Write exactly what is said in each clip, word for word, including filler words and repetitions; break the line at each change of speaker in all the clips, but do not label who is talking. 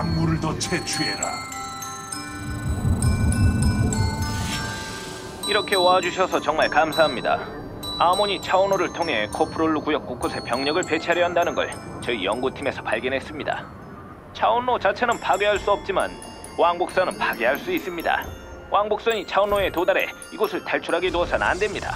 광물을 더 채취해라.
이렇게 와주셔서 정말 감사합니다. 아모니 차원호를 통해 코프롤루 구역 곳곳에 병력을 배치하려 한다는 걸 저희 연구팀에서 발견했습니다. 차원로 자체는 파괴할 수 없지만 왕복선은 파괴할 수 있습니다. 왕복선이 차원로에 도달해 이곳을 탈출하게 두어서는 안 됩니다.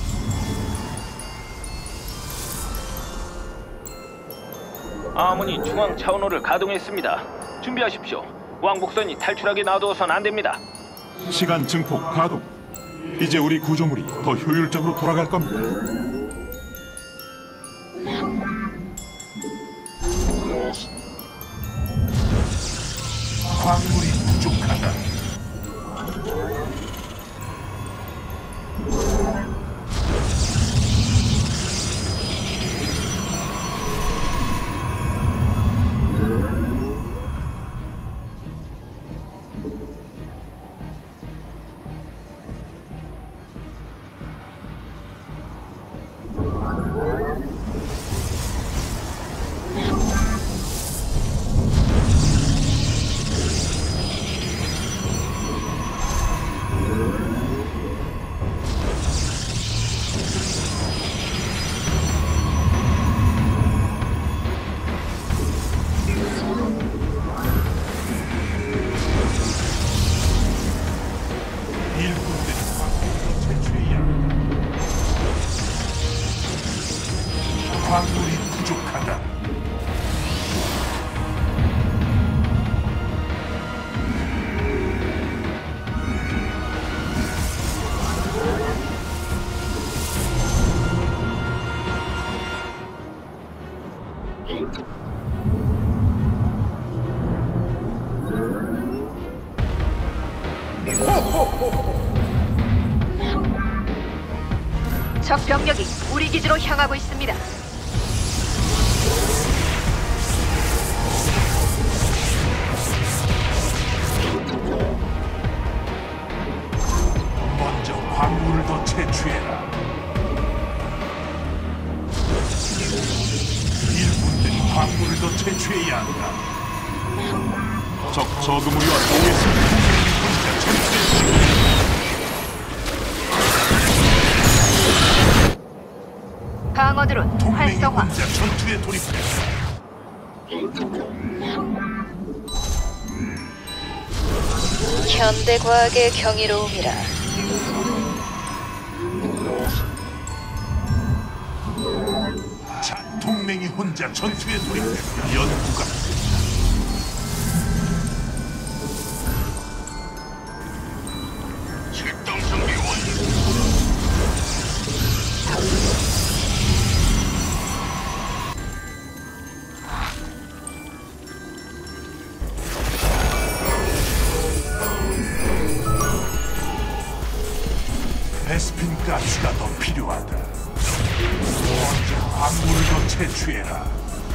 아모니 중앙 차원호를 가동했습니다. 준비하십시오. 왕복선이 탈출하게 놔두어서는 안 됩니다.
시간 증폭 가동. 이제 우리 구조물이 더 효율적으로 돌아갈 겁니다. 광물이 부족하다. 광물이 부족하다.
적 병력이 우리 기지로 향하고 있습니다.
먼저 광물을 더 채취해라. 일꾼들이 광물을 더 채취해야 한다. 적 저그무리와 오에스 혼자 전투에
방어드론
동맹이
활성화.
혼자 전투에 돌입했다.
현대 과학의 경이로움이라.
자, 동맹이 혼자 전투에 돌입했다. 연구가 출동 준비 완료. 베스핀 가스가 더 필요하다. 먼저 광물을 더 채취해라.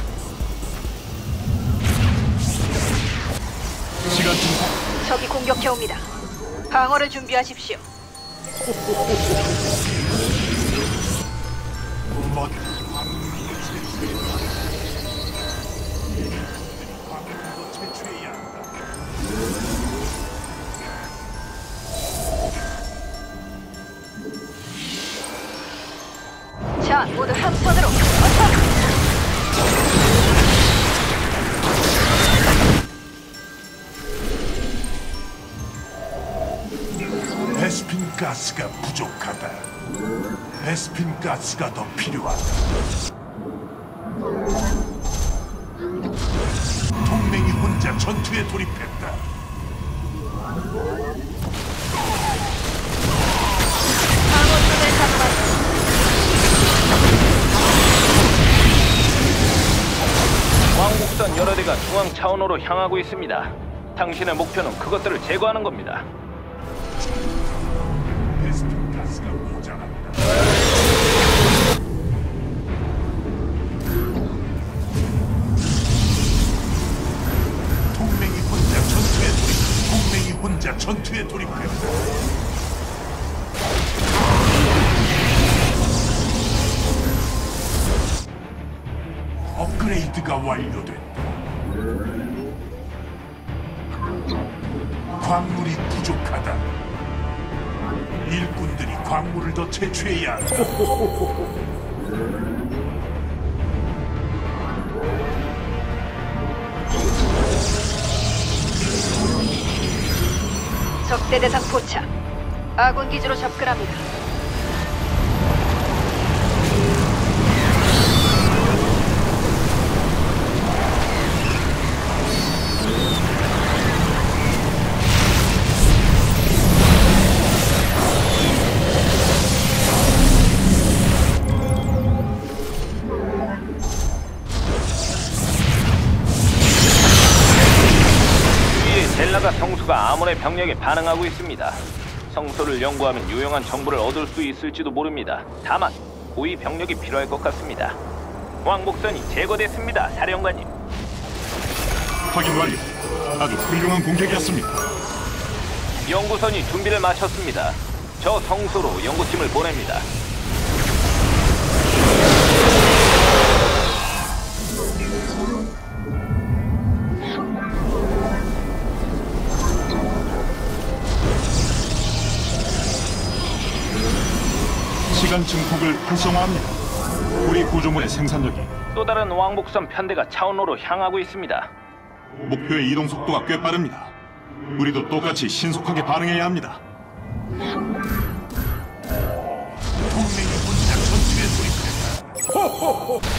시간 증폭.
적이 공격해옵니다. 방어를 준비하십시오.
먼
자, 모두 함선으로 어서!
베스핀 가스가 부족하다. 베스핀 가스가 더 필요하다. 동맹이 혼자 전투에 돌입했다.
방어선을 가동하십시오.
왕복선 여러 대가 중앙 차원호로 향하고 있습니다. 당신의 목표는 그것들을 제거하는 겁니다.
베스핀 가스가 모자란다. 동맹이 혼자 전투에 돌입. 동맹이 혼자 전투에 돌입했다. 업그레이드가 완료됐다.
광물이 부족하다. 일꾼들이 광물을 더 채취해야 한다.
적대 대상 포착. 아군 기지로 접근합니다.
위에 젤라가 성소가 아몬의 병력에 반응하고 있습니다. 성소를 연구하면 유용한 정보를 얻을 수 있을지도 모릅니다. 다만 고위 병력이 필요할 것 같습니다. 왕복선이 제거됐습니다, 사령관님.
확인 완료. 아주 훌륭한 공격이었습니다.
연구선이 준비를 마쳤습니다. 저 성소로 연구팀을 보냅니다.
시간 증폭을 활성화합니다. 우리 구조물의 생산력이
또 다른 왕복선 편대가 차원로로 향하고 있습니다.
목표의 이동 속도가 꽤 빠릅니다. 우리도 똑같이 신속하게 반응해야 합니다.
동맹이 혼자 전투에 돌입했다.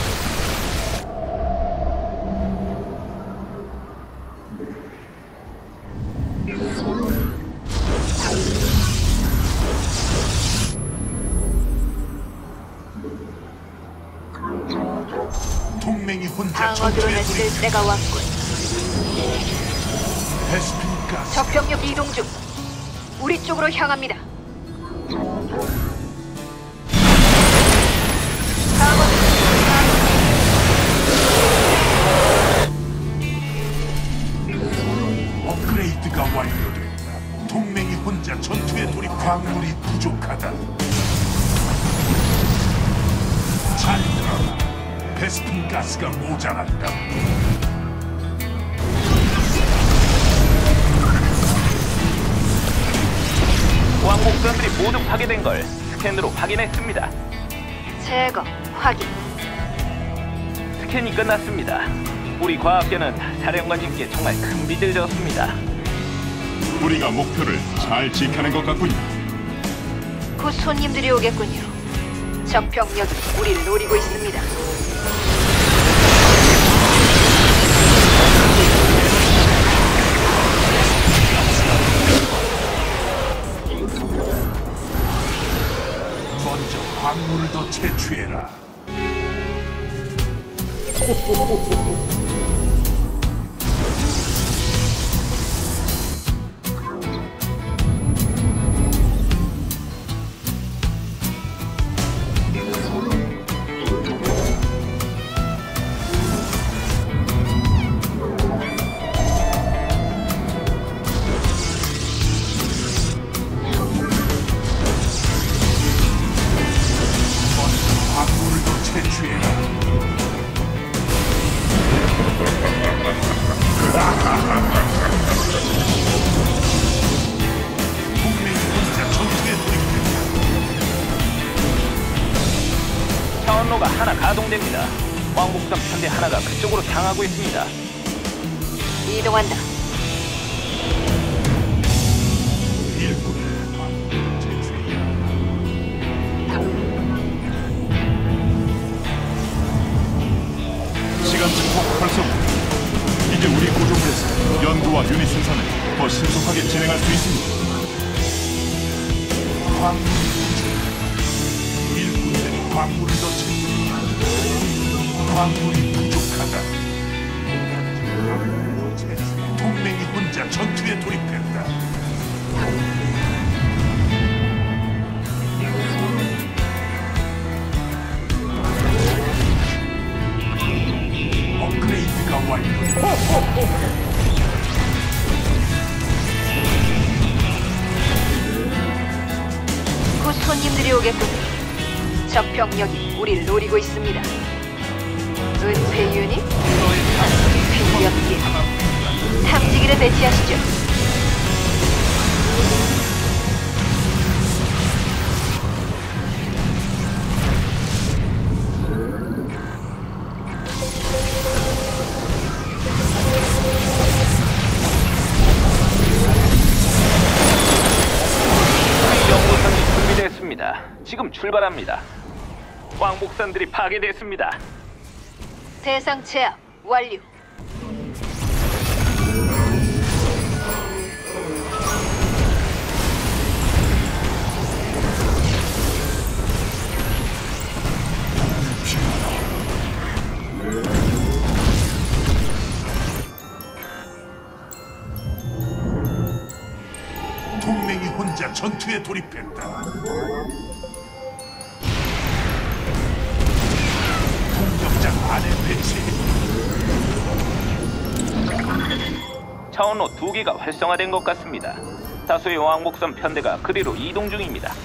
동맹이 혼자
방어 드론을
전투에
쓸
돌입했다.
때가 왔군.
베스핀 가스
적병력 이동 중. 우리 쪽으로 향합니다. 방어
업그레이드가 완료됐다. 동맹이 혼자 전투에 돌입. 광물이 부족하다. 잘 들어라. 베스핀 가스가 모자란다.
왕복선들이 모두 파괴된 걸 스캔으로 확인했습니다.
제거 확인.
스캔이 끝났습니다. 우리 과학계는 사령관님께 정말 큰 빚을 졌습니다.
우리가 목표를 잘 지켜낸 것 같군요.
곧 손님들이 오겠군요. 적병력이 우리를 노리고 있습니다.
먼저 광물을 더 채취해라. 광물을 더 채취해라. 동맹이 혼자 전투에 돌입했다.
차원로가 하나 가동됩니다. 왕복선 편대 하나가 그쪽으로 향하고 있습니다.
이동한다.
일꾼을 광물을 채취해야
시간 증폭 활성. 이제 우리 구조물에서 연구와 유닛 생산을 더 신속하게 진행할 수 있습니다.
광물이 부족하다. 일꾼들이 광물을 더 채취해야 한다. 광물이 부족하다. 동맹이 혼자 전투에 돌입했다. 업그레이드가 완료됐다.
곧 손님들이 오겠군요. 적병력이 우리를 노리고 있습니다. 은폐 유닛, 필력기, 탐지기를 배치하시죠.
있습니다. 지금 출발합니다. 왕복선들이 파괴됐습니다.
대상 제압 완료.
동맹이 혼자 전투에 돌입했다. 공격장 안에 배치해.
차원로 두 개가 활성화된 것 같습니다. 다수의 왕복선 편대가 그리로 이동 중입니다.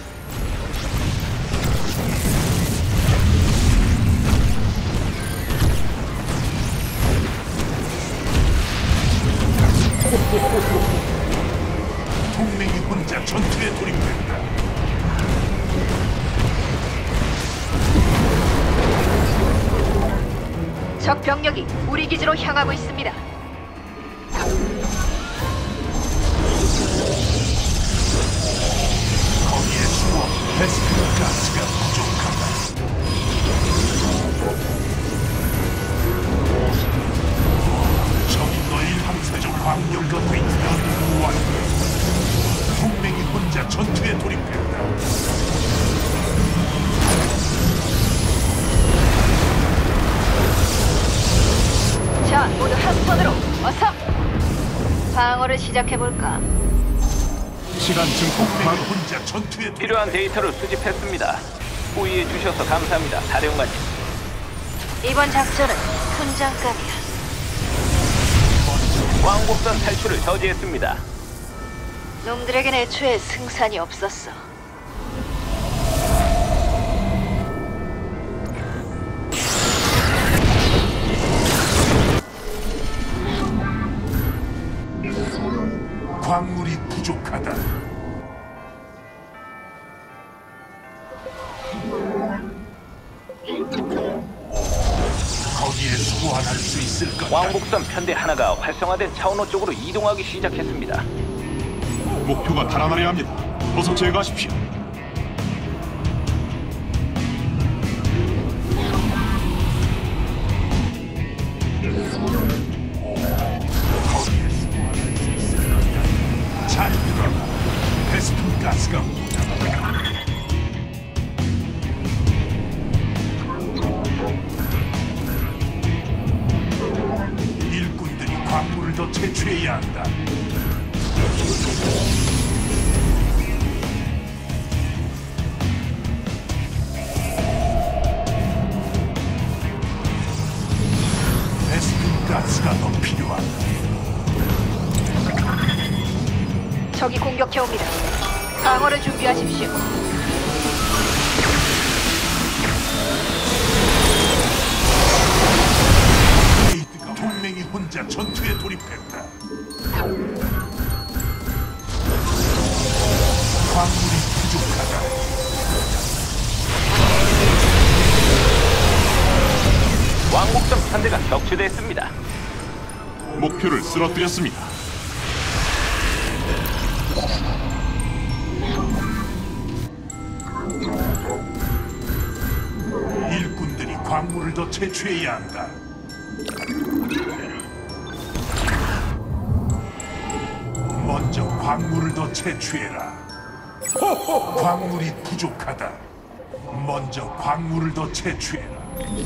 동맹이 혼자 전투에 돌입했다.
적 병력이 우리 기지로 향하고 있습니다.
거기에 숨어 베스킨 가스가 부족하다. 적이 너희 함사적 방력과 베이트가 완료. 동맹이 혼자 전투에 돌입했다.
자, 모두 한 손으로 어서 방어를 시작해볼까?
시간 증폭
동맹이
파괴.
혼자 전투에 돌입했다.
필요한 데이터를 수집했습니다. 호의해 주셔서 감사합니다, 사령관님.
이번 작전은 훈장감이야.
왕복선 탈출을 저지했습니다.
놈들에겐 애초에 승산이 없었어.
광물이 부족하다. 거기에 소환할 수 있을 것 같다.
왕복선 편대 하나가 활성화된 차원호 쪽으로 이동하기 시작했습니다.
목표가 달아나려 합니다. 어서 제거하십시오.
거기에 소환할 수 있을 것 같다. 잘 들어라. 베스킨 가스가 모자라다. 일꾼들이 광물을 더 채취해야 한다. 베스킨 가스가 더 필요하다.
적이 공격해옵니다. 방어를 준비하십시오.
에이드가 동맹이 혼자 전투에 돌입했다. 광물이 부족하다.
왕복선 편대가 격추됐습니다.
목표를 쓰러뜨렸습니다.
일꾼들이 광물을 더 채취해야 한다. 먼저 광물을 더 채취해라. 광물이 부족하다. 먼저 광물을 더 채취해라.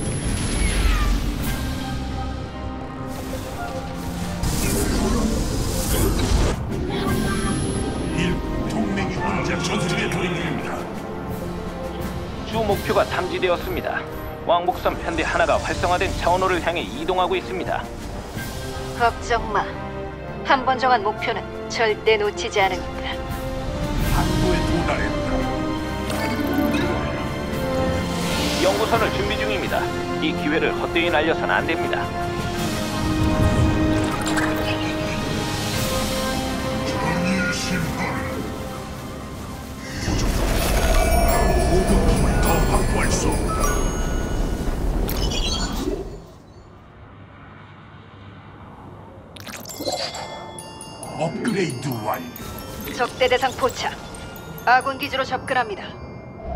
일 동맹이 혼자 전투에 돌입합니다.
주 목표가 탐지되었습니다. 왕복선 편대 하나가 활성화된 차원호를 향해 이동하고 있습니다.
걱정 마. 한 번 정한 목표는 절대 놓치지 않으니까.
항구에 도달했다.
연구선을 준비 중입니다. 이 기회를 헛되이 날려선 안 됩니다.
보급품을 더 확보할 수 없다. 업그레이드 완료.
적대 대상 포착. 아군 기지로 접근합니다.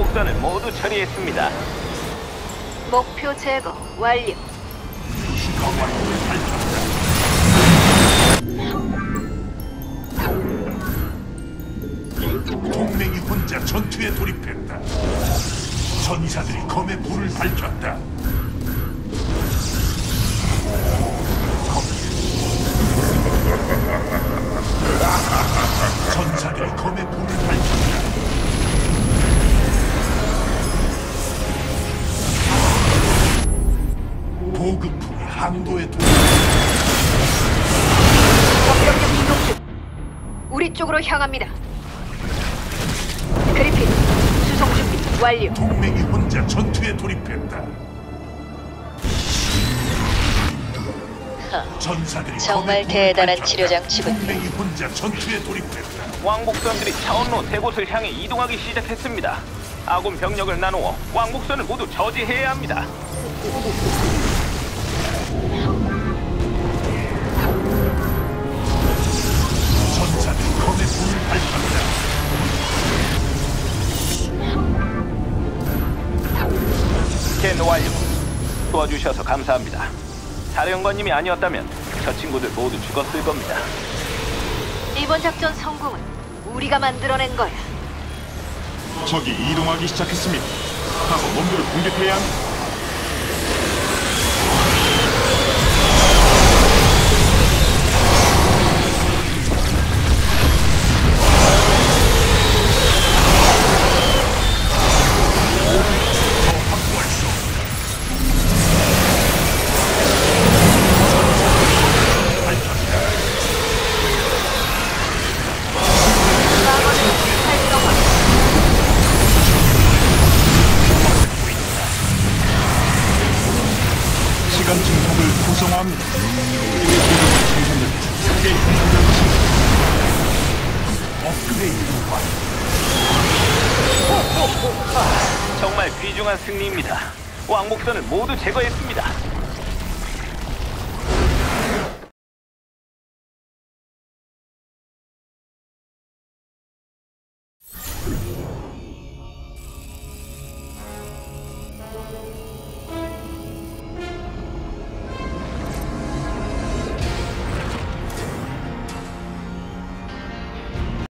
왕복선을 모두 처리했습니다.
목표 제거 완료.
추가 완료를 밝혔다. 동맹이 혼자 전투에 돌입했다. 전사들이 검의 불을 밝혔다. 전사들이 검의 불을 밝혔다. 보급품이 항도에 도착.
적병력 이동 중. 우리 쪽으로 향합니다. 그리핀 수송 준비 완료.
동맹이 혼자 전투에 돌입했다. 전사들이
정말
검의 불을
대단한
밝혔다.
치료 장치군요.
동맹이 혼자 전투에 돌입했다.
왕복선들이 차원로 세 곳을 향해 이동하기 시작했습니다. 아군 병력을 나누어 왕복선을 모두 저지해야 합니다.
전사들이 검의 불을 밝혔다.
스캔 완료. 도와주셔서 감사합니다. 사령관님이 아니었다면 저 친구들 모두 죽었을 겁니다.
이번 작전 성공은 우리가 만들어낸 거야.
적이 이동하기 시작했습니다. 가서 놈들을 공격해야 합니다. 시간 증폭을 구성화합니다. 우리 모든 생산력이 크게 향상될 것입니다.
업그레이드 완료.
정말 귀중한 승리입니다. 왕복선을 모두 제거했습니다.